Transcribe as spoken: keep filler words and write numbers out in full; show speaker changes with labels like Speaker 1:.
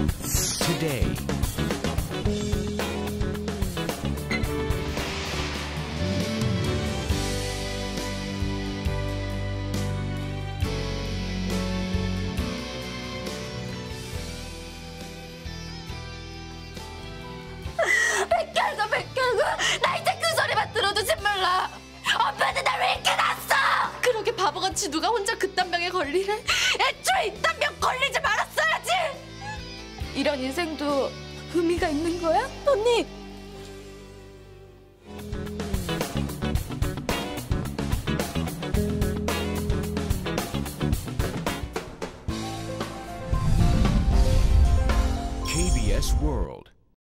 Speaker 1: today.
Speaker 2: 백혈구 백혈구 나 이제 그 소리만 들어도 신물나. 엄마는 날 왜 이렇게 낳았어? 그러게 바보같이 누가 혼자 그딴 병에 걸리래. 애초에 이딴 병 걸리지 말았어야지. 이런 인생도 의미가 있는 거야? 언니